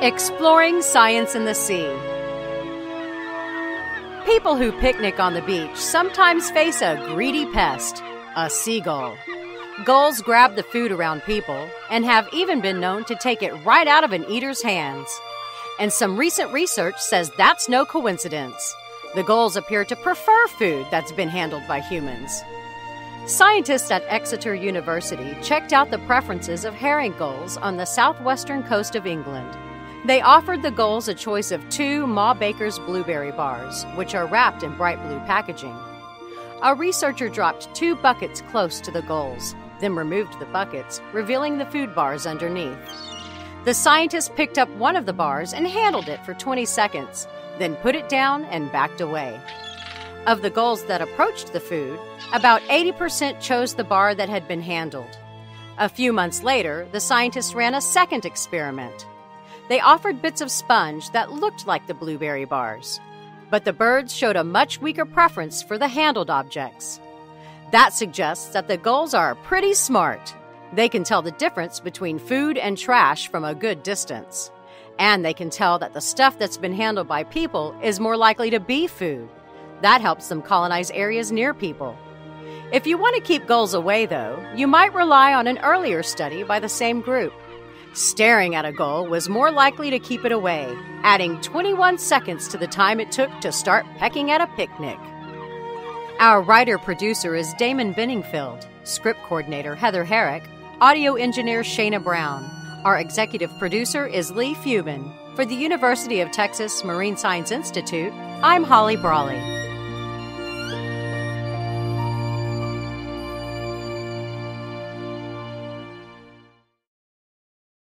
Exploring science in the sea. People who picnic on the beach sometimes face a greedy pest, a seagull. Gulls grab the food around people and have even been known to take it right out of an eater's hands. And some recent research says that's no coincidence. The gulls appear to prefer food that's been handled by humans. Scientists at Exeter University checked out the preferences of herring gulls on the southwestern coast of England. They offered the gulls a choice of 2 Ma Baker's blueberry bars, which are wrapped in bright blue packaging. A researcher dropped 2 buckets close to the gulls, then removed the buckets, revealing the food bars underneath. The scientist picked up one of the bars and handled it for 20 seconds, then put it down and backed away. Of the gulls that approached the food, about 80% chose the bar that had been handled. A few months later, the scientists ran a second experiment. They offered bits of sponge that looked like the blueberry bars, but the birds showed a much weaker preference for the handled objects. That suggests that the gulls are pretty smart. They can tell the difference between food and trash from a good distance. And they can tell that the stuff that's been handled by people is more likely to be food. That helps them colonize areas near people. If you want to keep gulls away, though, you might rely on an earlier study by the same group. Staring at a gull was more likely to keep it away, adding 21 seconds to the time it took to start pecking at a picnic. Our writer-producer is Damon Benningfield, script coordinator Heather Herrick, audio engineer Shayna Brown. Our executive producer is Lee Fubin. For the University of Texas Marine Science Institute, I'm Holly Brawley.